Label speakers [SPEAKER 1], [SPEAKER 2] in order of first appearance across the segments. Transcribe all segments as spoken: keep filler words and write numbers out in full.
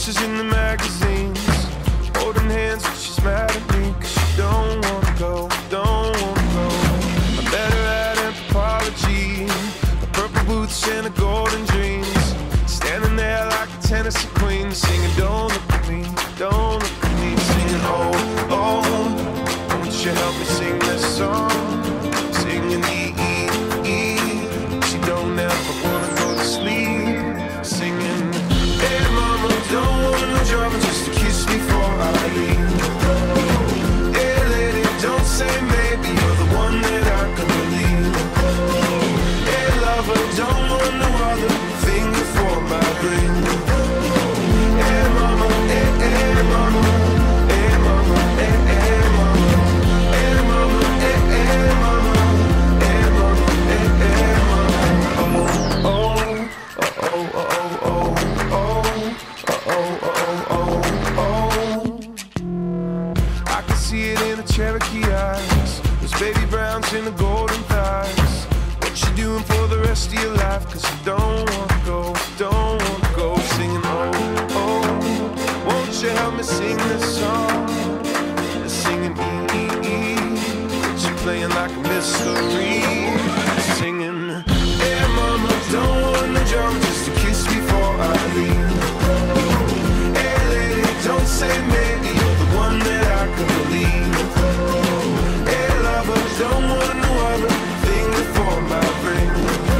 [SPEAKER 1] pictures in the magazines, holding hands, but she's mad at me, cause she don't wanna go, don't wanna go. I'm better at anthropology, a purple boots and a golden dreams, standing there like a Tennessee queen, singing don't look at me, don't look at me, singing oh, oh, won't you help me sing this song, singing E, E, E, she don't ever wanna go to sleep, singing hey mama, don't want no drama, just to kiss me before I leave. Hey lady, don't say maybe, you're the one that I can believe. Hey lover, don't want no other finger for my ring. Hey mama, hey, hey mama, hey mama, hey, hey mama, hey mama, hey, hey mama, hey mama, hey, hey mama. Oh, oh, oh, oh, oh, oh, oh, oh, oh, oh. I can see it in the Cherokee eyes, those baby browns in the golden thighs. What you doing for the rest of your life? Cause you don't wanna go, don't wanna go. Singing oh, oh, won't you help me sing this song? Singing E, E, E, but you playing like a mystery. Singing hey mama, don't want no drama, just to kiss before I leave. Hey lady, don't say maybe, you're the one that I can believe. Hey lover, don't want no other finger for my ring.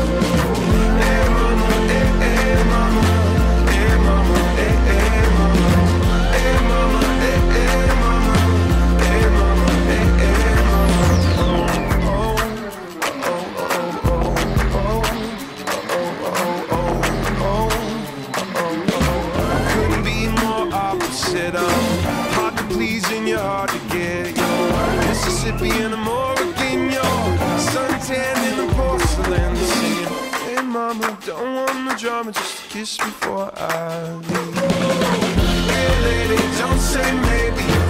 [SPEAKER 1] Hey mama, hey, hey mama, hey mama, hey, hey mama, hey mama, hey, hey mama, hey mama, hey, hey mama. Oh, oh, oh, oh, oh, oh, oh, oh, oh. Couldn't be more opposite. I'm hard to please and you're hard to get. You're Mississippi and I'm Oregon. You're suntan in the porcelain. Singing, hey mama, don't want no drama, just a kiss before I leave. Hey lady, don't say maybe.